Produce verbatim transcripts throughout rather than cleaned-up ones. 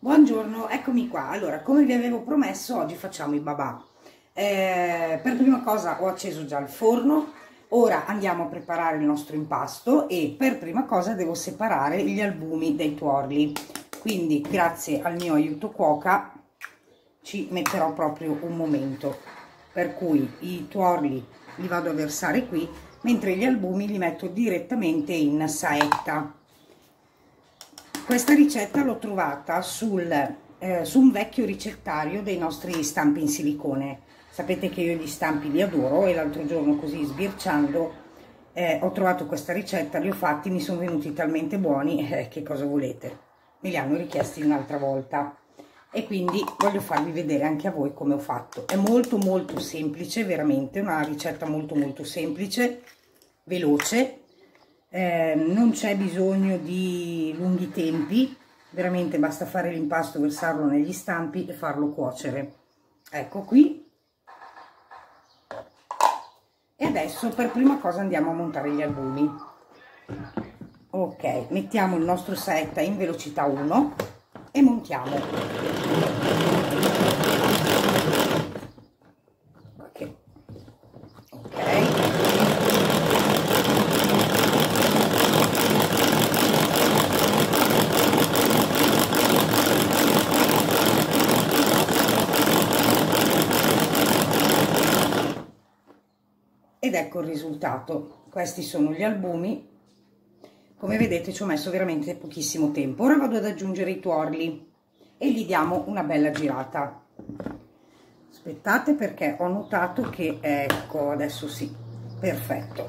Buongiorno, eccomi qua. Allora, come vi avevo promesso, oggi facciamo i babà. Eh, per prima cosa ho acceso già il forno, ora andiamo a preparare il nostro impasto e per prima cosa devo separare gli albumi dai tuorli. Quindi, grazie al mio aiuto cuoca, ci metterò proprio un momento. Per cui i tuorli li vado a versare qui, mentre gli albumi li metto direttamente in saetta. Questa ricetta l'ho trovata sul, eh, su un vecchio ricettario dei nostri stampi in silicone. Sapete che io gli stampi li adoro e l'altro giorno, così sbirciando, eh, ho trovato questa ricetta, li ho fatti, mi sono venuti talmente buoni, eh, che cosa volete? Me li hanno richiesti un'altra volta e quindi voglio farvi vedere anche a voi come ho fatto. È molto molto semplice, veramente una ricetta molto molto semplice, veloce. Eh, non c'è bisogno di lunghi tempi, veramente basta fare l'impasto, versarlo negli stampi e farlo cuocere. Ecco qui. E adesso per prima cosa andiamo a montare gli albumi. Ok, mettiamo il nostro saetta in velocità uno e montiamo. Ok, ok. Ed ecco il risultato. Questi sono gli albumi. Come vedete ci ho messo veramente pochissimo tempo. Ora vado ad aggiungere i tuorli e gli diamo una bella girata. Aspettate, perché ho notato che ecco adesso sì, perfetto.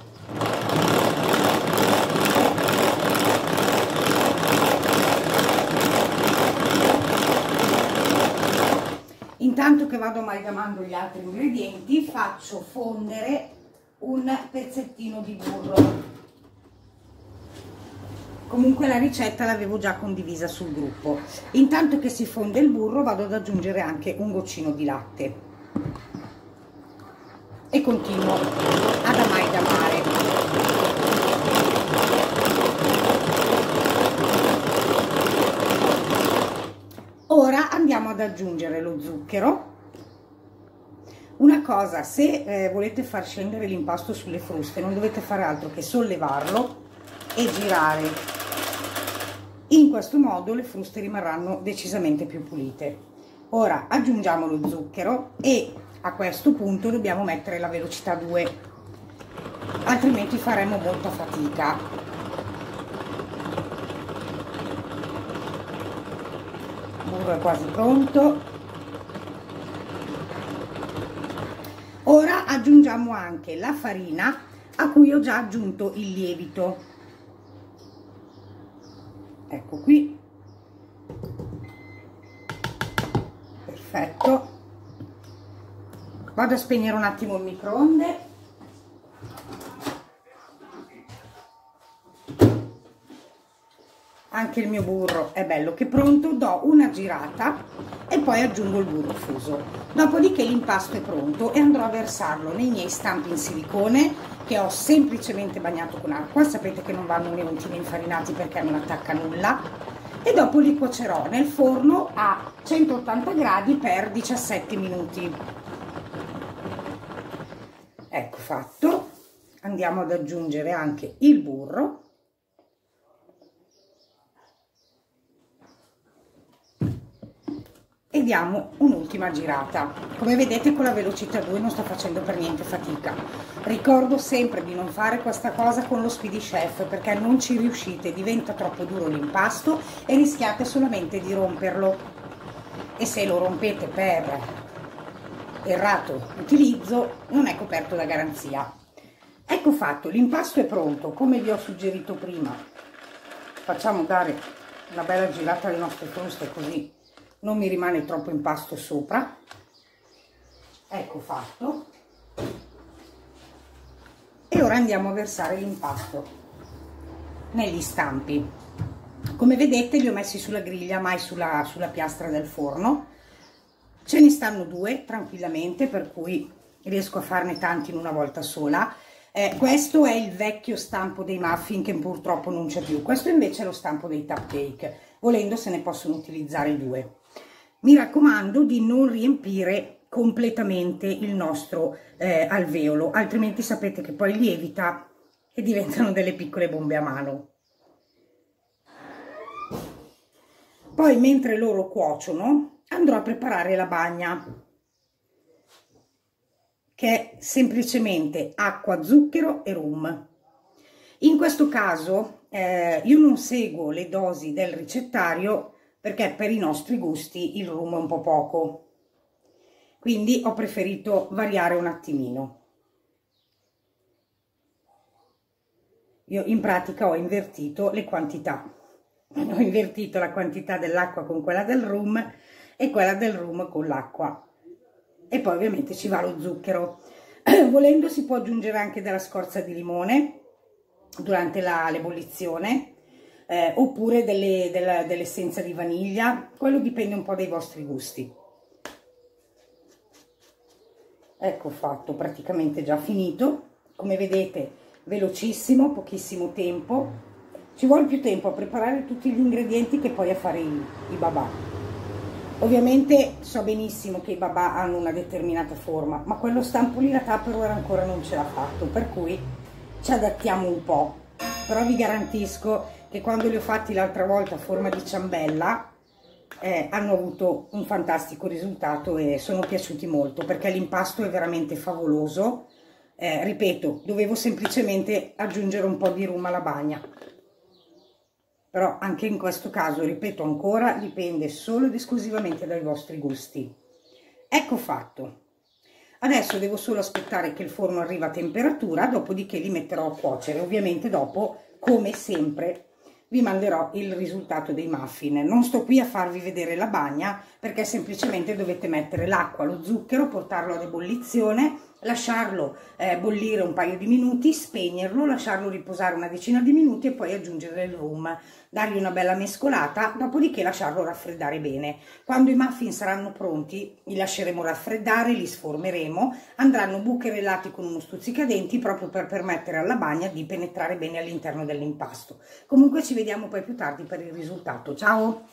Intanto che vado amalgamando gli altri ingredienti, faccio fondere un pezzettino di burro. Comunque la ricetta l'avevo già condivisa sul gruppo. Intanto che si fonde il burro vado ad aggiungere anche un goccino di latte e continuo ad amalgamare. Ora andiamo ad aggiungere lo zucchero. Una cosa, se eh, volete far scendere l'impasto sulle fruste, non dovete fare altro che sollevarlo e girare. In questo modo le fruste rimarranno decisamente più pulite. Ora aggiungiamo lo zucchero e a questo punto dobbiamo mettere la velocità due, altrimenti faremo molta fatica. Il burro è quasi pronto. Ora aggiungiamo anche la farina a cui ho già aggiunto il lievito. Ecco qui. Perfetto. Vado a spegnere un attimo il microonde. Anche il mio burro è bello che pronto, do una girata e poi aggiungo il burro fuso. Dopodiché l'impasto è pronto e andrò a versarlo nei miei stampi in silicone che ho semplicemente bagnato con acqua. Sapete che non vanno né untini infarinati perché non attacca nulla. E dopo li cuocerò nel forno a centottanta gradi per diciassette minuti. Ecco fatto. Andiamo ad aggiungere anche il burro. E diamo un'ultima girata. Come vedete con la velocità due non sto facendo per niente fatica. Ricordo sempre di non fare questa cosa con lo Speedy Chef perché non ci riuscite, diventa troppo duro l'impasto e rischiate solamente di romperlo. E se lo rompete per errato utilizzo non è coperto da garanzia. Ecco fatto, l'impasto è pronto, come vi ho suggerito prima. Facciamo dare una bella girata alle nostre fruste così non mi rimane troppo impasto sopra. Ecco fatto. E ora andiamo a versare l'impasto negli stampi. Come vedete li ho messi sulla griglia, mai sulla, sulla piastra del forno. Ce ne stanno due tranquillamente, per cui riesco a farne tanti in una volta sola. Eh, questo è il vecchio stampo dei muffin che purtroppo non c'è più, questo invece è lo stampo dei cupcake. volendo se ne possono utilizzare due. Mi raccomando di non riempire completamente il nostro eh, alveolo, altrimenti sapete che poi lievita e diventano delle piccole bombe a mano. Poi mentre loro cuociono andrò a preparare la bagna, che è semplicemente acqua, zucchero e rum. In questo caso eh, io non seguo le dosi del ricettario perché per i nostri gusti il rum è un po' poco, quindi ho preferito variare un attimino. Io in pratica ho invertito le quantità, ho invertito la quantità dell'acqua con quella del rum e quella del rum con l'acqua, e poi ovviamente ci va lo zucchero. Volendo si può aggiungere anche della scorza di limone durante l'ebollizione, eh, oppure dell'essenza dell di vaniglia, quello dipende un po' dai vostri gusti. Ecco fatto, praticamente già finito, come vedete velocissimo, pochissimo tempo, ci vuole più tempo a preparare tutti gli ingredienti che poi a fare i, i babà. Ovviamente so benissimo che i babà hanno una determinata forma, ma quello stampo lì la Tupperware ancora non ce l'ha fatto, per cui ci adattiamo un po'. Però vi garantisco che quando li ho fatti l'altra volta a forma di ciambella eh, hanno avuto un fantastico risultato e sono piaciuti molto, perché l'impasto è veramente favoloso. Eh, ripeto, dovevo semplicemente aggiungere un po' di rum alla bagna, però anche in questo caso, ripeto ancora, dipende solo ed esclusivamente dai vostri gusti. Ecco fatto. Adesso devo solo aspettare che il forno arrivi a temperatura, dopodiché li metterò a cuocere. Ovviamente dopo, come sempre, vi manderò il risultato dei muffin. Non sto qui a farvi vedere la bagna, perché semplicemente dovete mettere l'acqua, lo zucchero, portarlo ad ebollizione, lasciarlo eh, bollire un paio di minuti, spegnerlo, lasciarlo riposare una decina di minuti e poi aggiungere il rum, dargli una bella mescolata, dopodiché lasciarlo raffreddare bene. Quando i muffin saranno pronti li lasceremo raffreddare, li sformeremo, andranno bucherellati con uno stuzzicadenti proprio per permettere alla bagna di penetrare bene all'interno dell'impasto. Comunque ci vediamo poi più tardi per il risultato. Ciao!